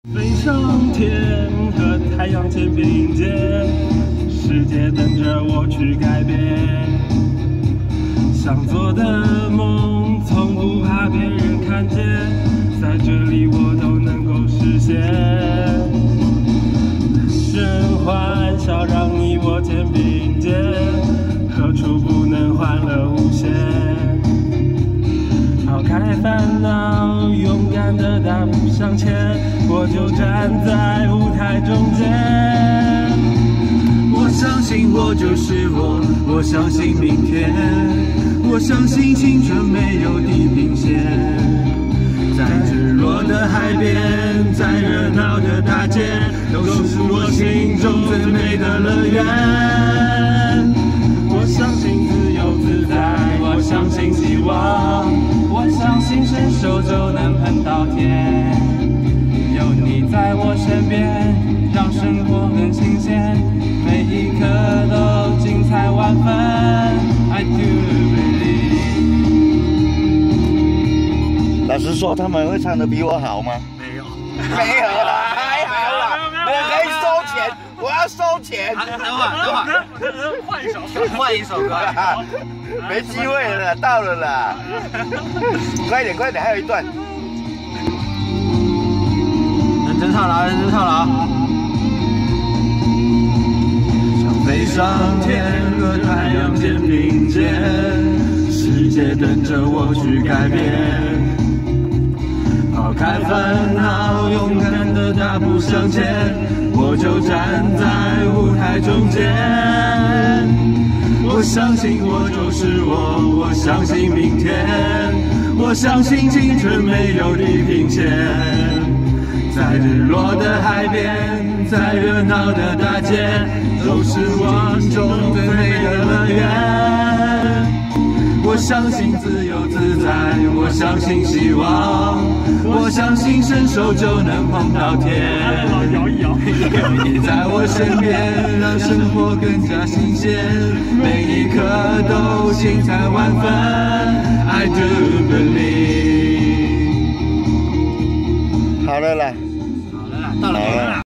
飞上天和太阳肩并肩，世界等着我去改变。想做的梦，从不怕别人看见，在这里我都能够实现。神欢笑让你我肩并肩，何处不能欢乐无限？抛开烦恼，勇敢的大步向前，我就站在舞台中间。 我相信我就是我，我相信明天，我相信青春没有地平线。在日落的海边，在热闹的大街，都是我心中最美的乐园。 我相信自由自在，我相信希望，我相信伸手就能碰到天。有你在我身边，让生活更新鲜，每一刻都精彩万分。I do believe。 老实说，他们会唱得比我好吗？ 没有， 没有啦，还好啦，我可以收钱，我要收钱。 等会儿，换一首歌。 没机会了啦，到了啦！快点，还有一段。 认真唱了啊！ 想飞上天和太阳肩并肩，世界等着我去改变。抛开烦恼，勇敢的大步向前，我就站在舞台中间。我相信我就是我，我相信明天，我相信青春没有地平线。在日落的海边，在热闹的大街，都是我心中最美的乐园。我相信自由自在，我相信希望，我相信伸手就能碰到天。摇一摇，有你在我身边，让生活更加新鲜，每一刻都精彩万分。I do believe。 好了啦， 到了。